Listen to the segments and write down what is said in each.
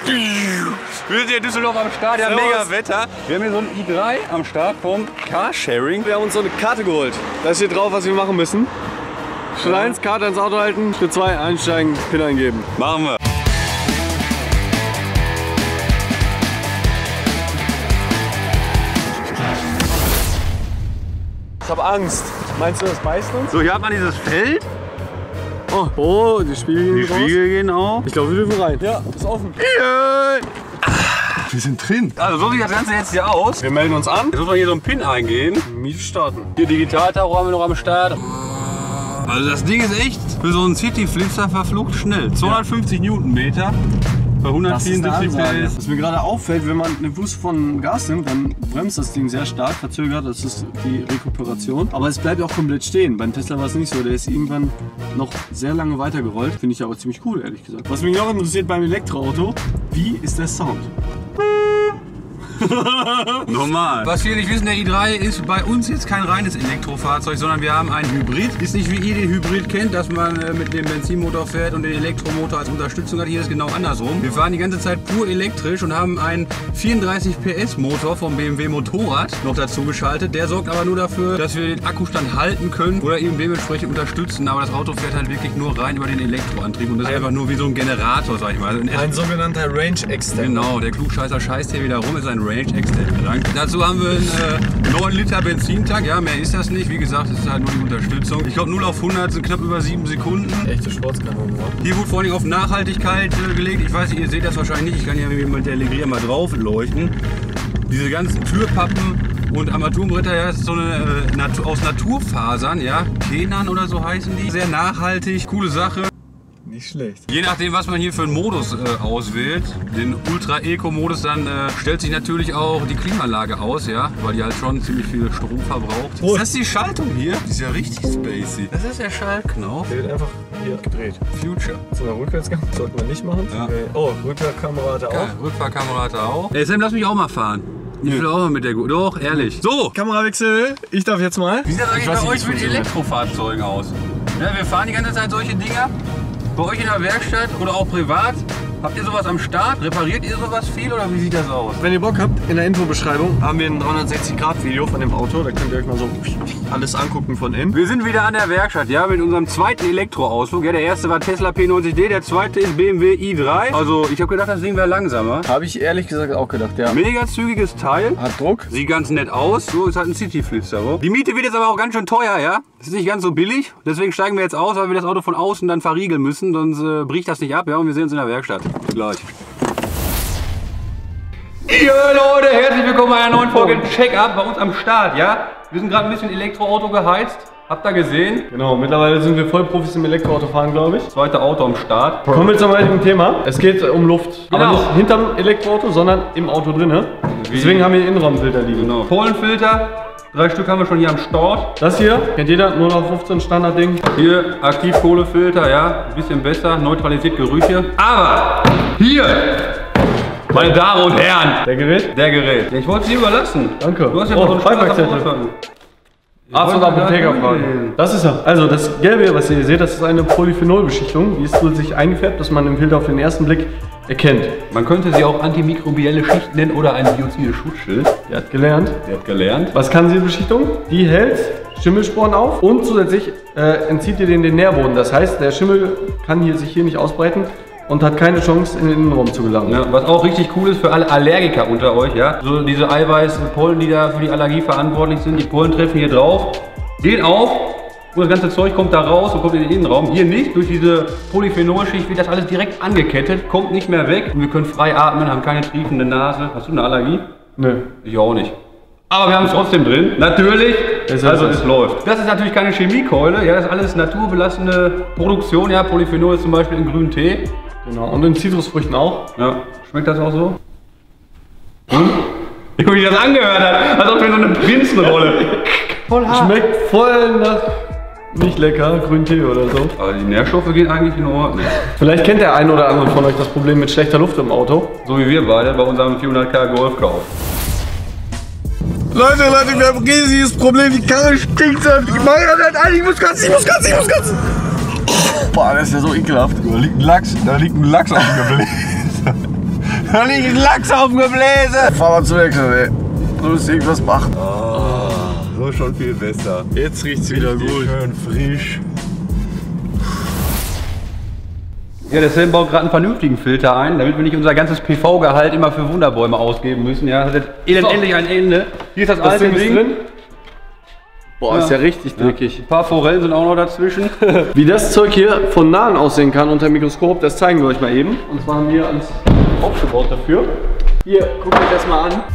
Wir sind hier in Düsseldorf am Start, ja, mega Wetter. Wir haben hier so ein i3 am Start vom Carsharing. Wir haben uns so eine Karte geholt. Da steht drauf, was wir machen müssen. Schritt 1, Karte ans Auto halten. Schritt 2, einsteigen, PIN eingeben. Machen wir. Ich hab Angst. Meinst du, das beißt uns? So, hier hat man dieses Feld. Oh, die Spiegel gehen auf. Ich glaube, wir dürfen rein. Ja, ist offen. Wir sind drin. Also so sieht das Ganze jetzt hier aus. Wir melden uns an. Jetzt muss man hier so einen PIN eingeben. Miete starten. Hier Digitaltaucher haben wir noch am Start. Also das Ding ist echt für so einen City-Flitzer verflucht schnell. 250 Newtonmeter bei 174 PS. Was mir gerade auffällt, wenn man eine Fuß von Gas nimmt, dann bremst das Ding sehr stark, verzögert, das ist die Rekuperation. Aber es bleibt auch komplett stehen. Beim Tesla war es nicht so, der ist irgendwann noch sehr lange weitergerollt. Finde ich aber ziemlich cool, ehrlich gesagt. Was mich noch interessiert beim Elektroauto, wie ist der Sound? Normal. Was viele nicht wissen, der i3 ist bei uns jetzt kein reines Elektrofahrzeug, sondern wir haben einen Hybrid. Ist nicht wie ihr den Hybrid kennt, dass man mit dem Benzinmotor fährt und den Elektromotor als Unterstützung hat. Hier ist es genau andersrum. Wir fahren die ganze Zeit pur elektrisch und haben einen 34 PS Motor vom BMW Motorrad noch dazu geschaltet. Der sorgt aber nur dafür, dass wir den Akkustand halten können oder eben dementsprechend unterstützen. Aber das Auto fährt halt wirklich nur rein über den Elektroantrieb und das ist einfach nur wie so ein Generator, sag ich mal. Ein sogenannter Range Extender. Genau, der Klugscheißer scheißt hier wieder rum, ist ein Range Extender. Dazu haben wir einen 9 Liter Benzintank, ja, mehr ist das nicht. Wie gesagt, es ist halt nur die Unterstützung. Ich glaube 0 auf 100 sind knapp über 7 Sekunden. Echte Sportskanone. Hier wurde vor allem auf Nachhaltigkeit gelegt. Ich weiß nicht, ihr seht das wahrscheinlich nicht. Ich kann hier mit der Legria mal drauf leuchten. Diese ganzen Türpappen und Armaturenbretter, ja, das ist so eine aus Naturfasern, ja. Kenan oder so heißen die. Sehr nachhaltig, coole Sache. Nicht schlecht. Je nachdem, was man hier für einen Modus auswählt, den Ultra-Eco-Modus, dann stellt sich natürlich auch die Klimaanlage aus, ja, weil die halt schon ziemlich viel Strom verbraucht. Oh. Das ist die Schaltung hier. Die ist ja richtig spacey. Das ist der Schaltknopf. Der wird einfach hier gedreht. Future. So ein Rückwärtsgang sollte man nicht machen. Ja. Okay. Oh, Rückfahrkamera hat er auch. Rückfahrkamera hat er auch. Ey Sam, lass mich auch mal fahren. Ich will auch mal mit der Doch, ehrlich. So! Kamerawechsel, ich darf jetzt mal. Wie sieht das eigentlich bei euch mit Elektrofahrzeugen aus? Ja, wir fahren die ganze Zeit solche Dinger. Bei euch in der Werkstatt oder auch privat, habt ihr sowas am Start? Repariert ihr sowas viel oder wie sieht das aus? Wenn ihr Bock habt, in der Infobeschreibung haben wir ein 360-Grad-Video von dem Auto. Da könnt ihr euch mal so alles angucken von innen. Wir sind wieder an der Werkstatt, ja, mit unserem zweiten Elektroausflug. Ja, der erste war Tesla P90D, der zweite ist BMW i3. Also ich habe gedacht, das Ding wäre langsamer. Habe ich ehrlich gesagt auch gedacht, ja. Mega zügiges Teil. Hat Druck. Sieht ganz nett aus. So ist halt ein City-Flitzer. Die Miete wird jetzt aber auch ganz schön teuer, ja. Das ist nicht ganz so billig. Deswegen steigen wir jetzt aus, weil wir das Auto von außen dann verriegeln müssen. Sonst bricht das nicht ab, ja. Und wir sehen uns in der Werkstatt. Bis gleich. Ja, Leute, herzlich willkommen bei einer neuen Folge Check-up bei uns am Start, ja. Wir sind gerade ein bisschen Elektroauto geheizt. Habt ihr gesehen? Genau, mittlerweile sind wir Vollprofis im Elektroautofahren, glaube ich. Zweite Auto am Start. Kommen wir zum heutigen Thema. Es geht um Luft. Genau. Aber nicht hinterm Elektroauto, sondern im Auto drin. Deswegen haben wir Innenraumfilter liegen. Genau. Polenfilter. 3 Stück haben wir schon hier am Start. Das hier kennt jeder, 0 auf 15 Standardding. Hier Aktivkohlefilter, ja, ein bisschen besser, neutralisiert Gerüche. Aber hier, meine Damen und Herren, Der Gerät? der Gerät. Ja, ich wollte es dir überlassen. Danke. Du hast ja Oh, mal so Beipackzettel. Arzt und Apothekerfragen. Das ist er. Also das Gelbe, was ihr hier seht, das ist eine Polyphenolbeschichtung. Die ist so sich eingefärbt, dass man im Filter auf den ersten Blick erkennt. Man könnte sie auch antimikrobielle Schicht nennen oder ein biozides Schutzschild. Der hat gelernt. Der hat gelernt. Was kann diese Beschichtung? Die hält Schimmelsporen auf und zusätzlich entzieht ihr den Nährboden. Das heißt, der Schimmel kann sich hier nicht ausbreiten und hat keine Chance, in den Innenraum zu gelangen. Ja, was auch richtig cool ist für alle Allergiker unter euch, ja. So diese Eiweißpollen, die da für die Allergie verantwortlich sind, die Pollen treffen hier drauf, gehen auf und das ganze Zeug kommt da raus und kommt in den Innenraum. Hier nicht, durch diese Polyphenolschicht wird das alles direkt angekettet, kommt nicht mehr weg und wir können frei atmen, haben keine triefende Nase. Hast du eine Allergie? Nö. Ich auch nicht. Aber wir haben es trotzdem drin, natürlich, also es läuft. Das ist natürlich keine Chemiekeule, ja, das ist alles naturbelassene Produktion, ja, Polyphenol ist zum Beispiel in grünen Tee. Genau, und in Zitrusfrüchten auch. Ja, schmeckt das auch so? Wie sich das angehört hat, als ob wir so eine Prinzenrolle. Voll hart. Schmeckt voll nach nicht lecker, grünen Tee oder so. Aber die Nährstoffe gehen eigentlich in Ordnung. Vielleicht kennt der eine oder andere von euch das Problem mit schlechter Luft im Auto. So wie wir beide bei unserem 400k Golfkauf. Leute, wir haben ein riesiges Problem. Die Karre stinkt. Ich muss kotzen. Boah, das ist ja so ekelhaft. Da liegt ein Lachs auf dem Gebläse. Da liegt ein Lachs auf dem Gebläse. Fahr mal zu wechseln, ey. Du musst irgendwas machen. So schon viel besser. Jetzt riecht's wieder gut. Schön frisch. Ja, der Sam baut gerade einen vernünftigen Filter ein, damit wir nicht unser ganzes PV-Gehalt immer für Wunderbäume ausgeben müssen. Ja, das hat endlich ein Ende. Hier ist das alte Ding drin. Boah, ist ja richtig dreckig. Ein paar Forellen sind auch noch dazwischen. Wie das Zeug hier von nahen aussehen kann unter dem Mikroskop, das zeigen wir euch mal eben. Und zwar haben wir alles aufgebaut dafür. Hier, guckt euch das mal an.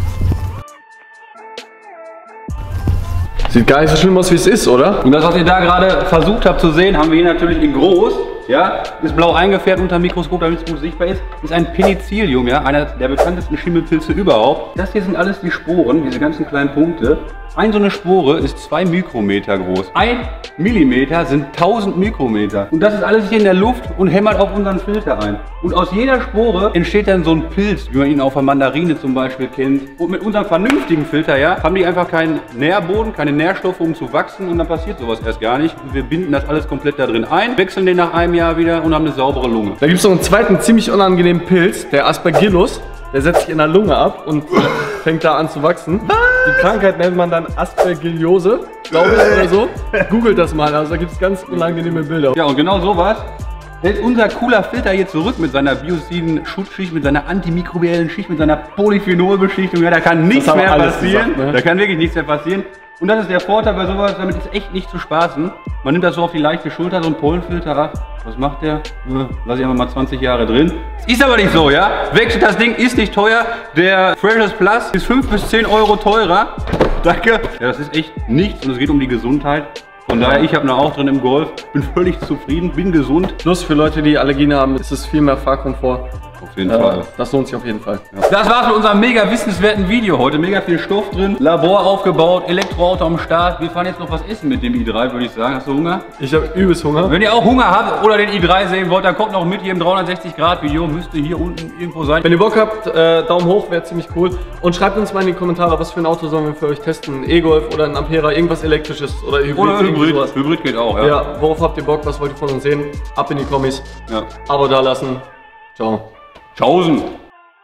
Sieht gar nicht so schlimm aus, wie es ist, oder? Und das, was ihr da gerade versucht habt zu sehen, haben wir hier natürlich in groß. Ja, ist blau eingefärbt unter dem Mikroskop, damit es gut sichtbar ist ein Penicillium, ja, einer der bekanntesten Schimmelpilze überhaupt. Das hier sind alles die Sporen, diese ganzen kleinen Punkte. So eine Spore ist 2 Mikrometer groß. 1 Millimeter sind 1000 Mikrometer. Und das ist alles hier in der Luft und hämmert auf unseren Filter ein. Und aus jeder Spore entsteht dann so ein Pilz, wie man ihn auf der Mandarine zum Beispiel kennt. Und mit unserem vernünftigen Filter, ja, haben die einfach keinen Nährboden, keine Nährstoffe, um zu wachsen. Und dann passiert sowas erst gar nicht. Und wir binden das alles komplett da drin ein, wechseln den nach einem Jahr wieder und haben eine saubere Lunge. Da gibt es noch einen zweiten ziemlich unangenehmen Pilz, der Aspergillus. Der setzt sich in der Lunge ab und fängt da an zu wachsen. Die Krankheit nennt man dann Aspergillose, glaube ich, oder so. Googelt das mal, also da gibt es ganz unangenehme Bilder. Ja, und genau sowas hält unser cooler Filter hier zurück mit seiner bioziden Schutzschicht, mit seiner antimikrobiellen Schicht, mit seiner Polyphenolbeschichtung. Ja, da kann nichts mehr passieren. Gesagt, ne? Da kann wirklich nichts mehr passieren. Und das ist der Vorteil bei sowas, damit ist echt nicht zu spaßen. Man nimmt das so auf die leichte Schulter, so ein Pollenfilter ab. Was macht der? Lass ich einfach mal 20 Jahre drin. Ist aber nicht so, ja? Wechselt das Ding, ist nicht teuer. Der Freshers Plus ist 5 bis 10 Euro teurer. Danke. Ja, das ist echt nichts und es geht um die Gesundheit. Von daher, ich habe noch auch drin im Golf, bin völlig zufrieden, bin gesund. Plus für Leute, die Allergien haben, ist es viel mehr Fahrkomfort. Auf jeden Fall. Das lohnt sich auf jeden Fall. Ja. Das war's mit unserem mega wissenswerten Video heute. Mega viel Stoff drin, Labor aufgebaut, Elektroauto am Start. Wir fahren jetzt noch was essen mit dem i3, würde ich sagen. Hast du Hunger? Ich habe übelst Hunger. Wenn ihr auch Hunger habt oder den i3 sehen wollt, dann kommt noch mit hier im 360-Grad-Video. Müsste hier unten irgendwo sein. Wenn ihr Bock habt, Daumen hoch, wäre ziemlich cool. Und schreibt uns mal in die Kommentare, was für ein Auto sollen wir für euch testen. Ein E-Golf oder ein Ampera, irgendwas elektrisches oder Hybrid. Oder Hybrid. Hybrid geht auch, ja. Ja, worauf habt ihr Bock, was wollt ihr von uns sehen? Ab in die Kommis. Ja. Abo da lassen. Ciao. Tschaußen.